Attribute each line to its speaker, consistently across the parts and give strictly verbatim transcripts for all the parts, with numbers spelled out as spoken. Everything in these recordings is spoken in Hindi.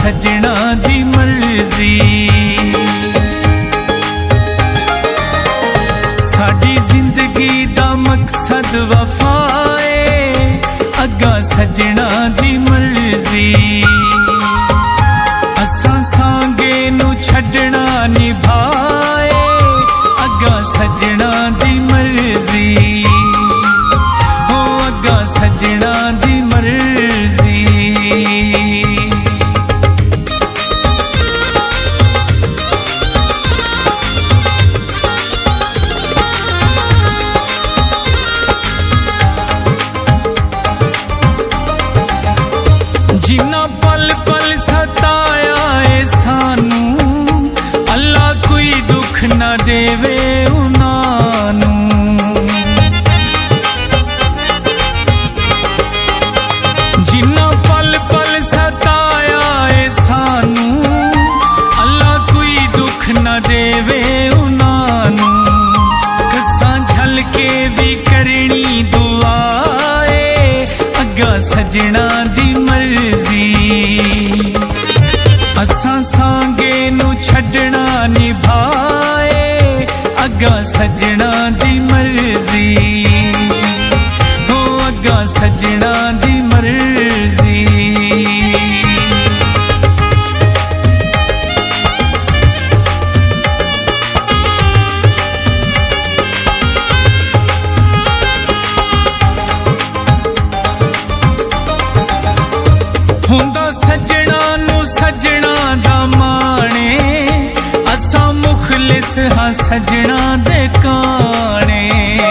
Speaker 1: सजना दी मर्जी। साडी जिंदगी दा मकसद वफाए, अगा सजना दी मर्जी। असां सांगे नू छड्डना निभाए, अगा सजना दी मर्जी। हो अगा सजना दी मर्जी। जिन्ना पल पल सताया है सानू, अल्लाह कोई दुख ना देवे उनानू। जिन्ना पल पल सताया है सानू, अल्लाह कोई दुख ना देवे उनानू। कसा झल के भी करनी दुआए, अगा सजना दी मर्जी। असां सांगे नू छड्डना निभाए, अगा सजना दी मर्जी। हो अगा सजना दी मर्जी। हुंदा सजना नू सजना दा माणे, असां मुखलिस हाँ सजना दे काणे।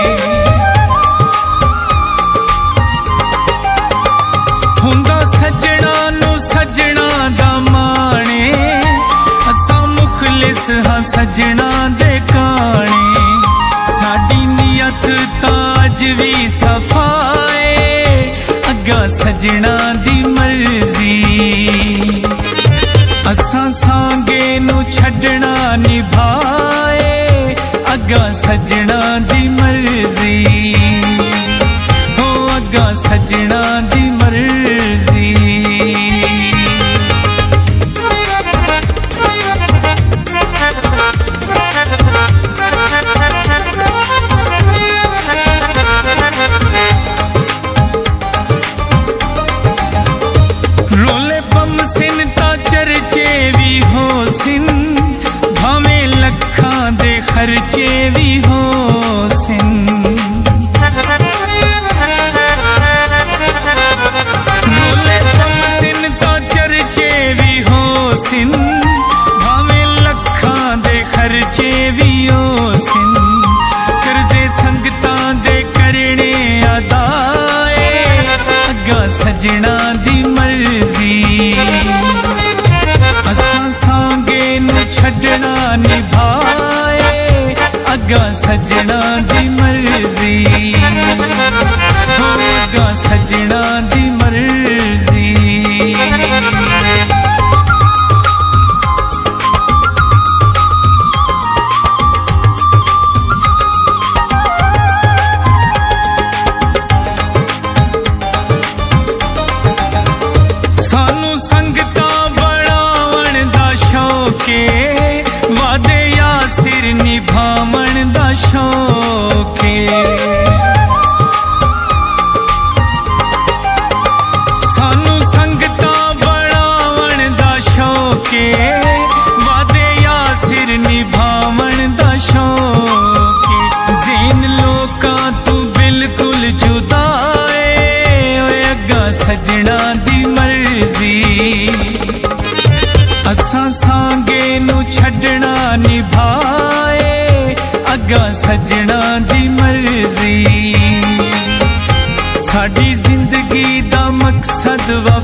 Speaker 1: हुंदा सजना नू सजना दा माणे, असां मुखलिस हाँ सजना दे काणे। साडी नियत ताज भी सफाए, अगा सजना दी मर्जी। असां सांगे नू छड्डना निभाए, अगा सजना दी मर्जी। हो अगा सजना दी मर्जी। रोले बम सिन ता चर्चे भी हो सिन, भावे लखां दे खर्चे भी हो सिन। रोले बम सिन ता चर्चे भी हो सिन, भावे लखां दे खर्चे भी हो सिन। कर्जे संगतां दे करने अदाए, अगा सजना दी मर्जी। असां सांगे नू छड्डना निभाए, अगा सजना दी मर्जी। हो अगा सजना दी मर्जी। सानू संगतां बनावण दा शौके, वादे यासिर निभावण दा शौके। सानू संगतां बनावण दा शौके, वादे यासिर निभावण दा शौके। ज़ेन लोकां तू बिल्कुल जुदाए, अगा सजना दी मर्जी। असां सांगे नू छड्डना निभाए, अगा सजना दी मर्जी। साडी जिंदगी दा मकसद